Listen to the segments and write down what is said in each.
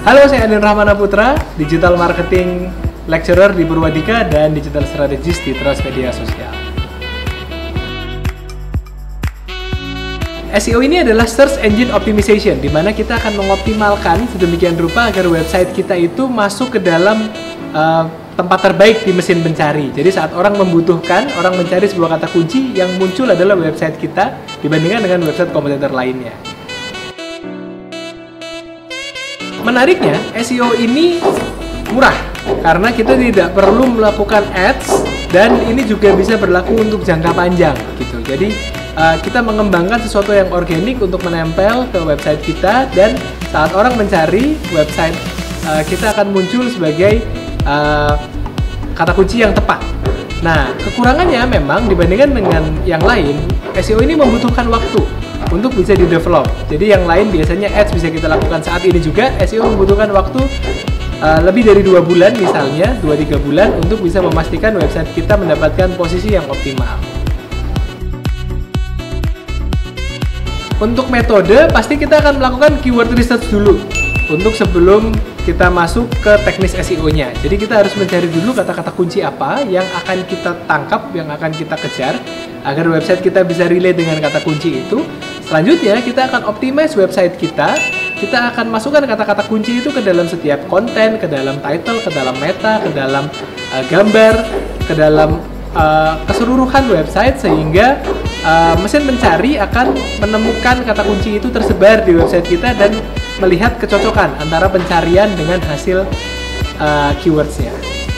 Halo, saya Adin Rahmana Putra, Digital Marketing Lecturer di Purwadika dan Digital Strategist di Transmedia Sosial. SEO ini adalah Search Engine Optimization, di mana kita akan mengoptimalkan sedemikian rupa agar website kita itu masuk ke dalam tempat terbaik di mesin pencari. Jadi saat orang membutuhkan, orang mencari sebuah kata kunci, yang muncul adalah website kita dibandingkan dengan website kompetitor lainnya. Menariknya, SEO ini murah karena kita tidak perlu melakukan ads dan ini juga bisa berlaku untuk jangka panjang gitu. Jadi kita mengembangkan sesuatu yang organik untuk menempel ke website kita, dan saat orang mencari website kita akan muncul sebagai kata kunci yang tepat. Nah, kekurangannya memang dibandingkan dengan yang lain, SEO ini membutuhkan waktu untuk bisa di-develop. Jadi yang lain biasanya ads bisa kita lakukan saat ini juga, SEO membutuhkan waktu lebih dari 2 bulan misalnya, 2-3 bulan untuk bisa memastikan website kita mendapatkan posisi yang optimal. Untuk metode, pasti kita akan melakukan keyword research dulu untuk sebelum kita masuk ke teknis SEO-nya. Jadi kita harus mencari dulu kata-kata kunci apa yang akan kita tangkap, yang akan kita kejar, agar website kita bisa relate dengan kata kunci itu. Selanjutnya, kita akan optimize website kita. Kita akan masukkan kata-kata kunci itu ke dalam setiap konten, ke dalam title, ke dalam meta, ke dalam gambar, ke dalam keseluruhan website, sehingga mesin pencari akan menemukan kata kunci itu tersebar di website kita dan melihat kecocokan antara pencarian dengan hasil keywords-nya.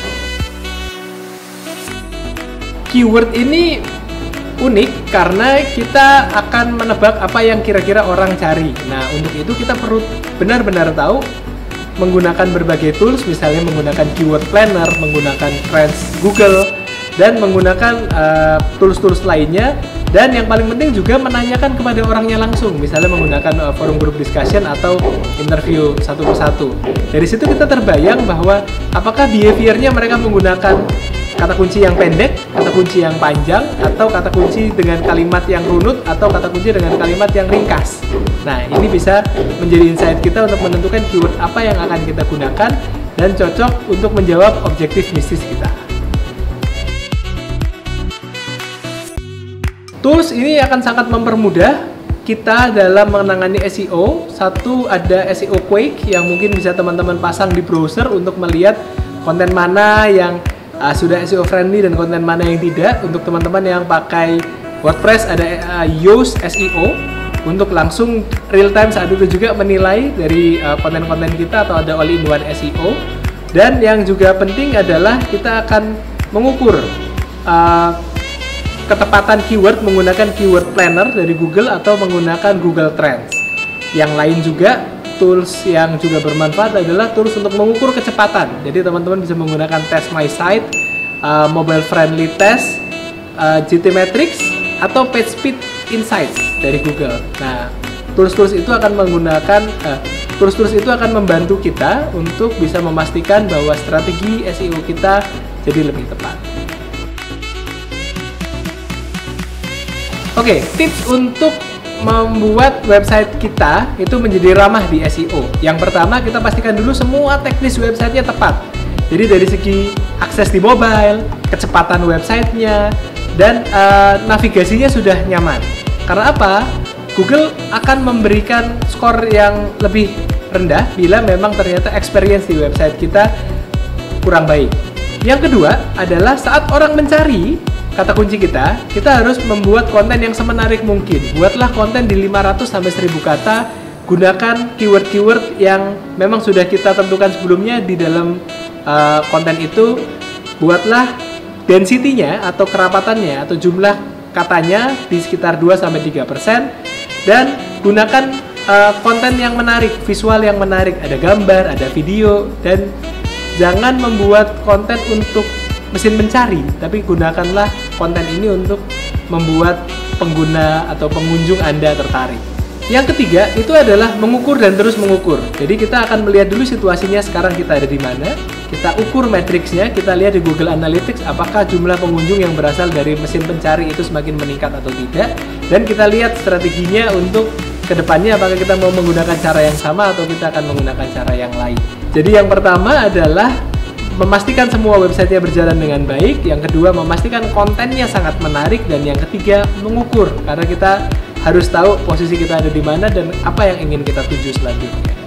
Keyword ini unik karena kita akan menebak apa yang kira-kira orang cari. Nah, untuk itu kita perlu benar-benar tahu menggunakan berbagai tools, misalnya menggunakan keyword planner, menggunakan trends Google, dan menggunakan tools-tools lainnya. Dan yang paling penting juga menanyakan kepada orangnya langsung, misalnya menggunakan forum group discussion atau interview satu persatu. Dari situ kita terbayang bahwa apakah behaviornya mereka menggunakan kata kunci yang pendek, kata kunci yang panjang, atau kata kunci dengan kalimat yang runut, atau kata kunci dengan kalimat yang ringkas. Nah, ini bisa menjadi insight kita untuk menentukan keyword apa yang akan kita gunakan dan cocok untuk menjawab objektif bisnis kita. Tools ini akan sangat mempermudah kita dalam menangani SEO. Satu, ada SEO Quake yang mungkin bisa teman-teman pasang di browser untuk melihat konten mana yang sudah SEO friendly dan konten mana yang tidak. Untuk teman-teman yang pakai WordPress, ada Yoast SEO untuk langsung real time saat itu juga menilai dari konten-konten kita, atau ada all-in-one SEO. Dan yang juga penting adalah kita akan mengukur ketepatan keyword menggunakan keyword planner dari Google atau menggunakan Google Trends. Yang lain juga, tools yang juga bermanfaat adalah tools untuk mengukur kecepatan. Jadi teman-teman bisa menggunakan Test My Site, Mobile Friendly Test, GTmetrix, atau PageSpeed Insights dari Google. Nah, tools-tools itu akan membantu kita untuk bisa memastikan bahwa strategi SEO kita jadi lebih tepat. Oke, tips untuk membuat website kita itu menjadi ramah di SEO. Yang pertama, kita pastikan dulu semua teknis websitenya tepat. Jadi dari segi akses di mobile, kecepatan websitenya, dan navigasinya sudah nyaman. Karena apa? Google akan memberikan skor yang lebih rendah bila memang ternyata experience di website kita kurang baik. Yang kedua adalah saat orang mencari kata kunci kita harus membuat konten yang semenarik mungkin. Buatlah konten di 500-1000 kata, gunakan keyword-keyword yang memang sudah kita tentukan sebelumnya di dalam konten itu. Buatlah density-nya atau kerapatannya atau jumlah katanya di sekitar 2-3%, dan gunakan konten yang menarik, visual yang menarik, ada gambar, ada video, dan jangan membuat konten untuk mesin mencari, tapi gunakanlah konten ini untuk membuat pengguna atau pengunjung Anda tertarik. Yang ketiga itu adalah mengukur dan terus mengukur. Jadi kita akan melihat dulu situasinya sekarang kita ada di mana. Kita ukur matriksnya, kita lihat di Google Analytics apakah jumlah pengunjung yang berasal dari mesin pencari itu semakin meningkat atau tidak. Dan kita lihat strateginya untuk kedepannya apakah kita mau menggunakan cara yang sama atau kita akan menggunakan cara yang lain. Jadi yang pertama adalah memastikan semua websitenya berjalan dengan baik, yang kedua memastikan kontennya sangat menarik, dan yang ketiga mengukur, karena kita harus tahu posisi kita ada di mana dan apa yang ingin kita tuju selanjutnya.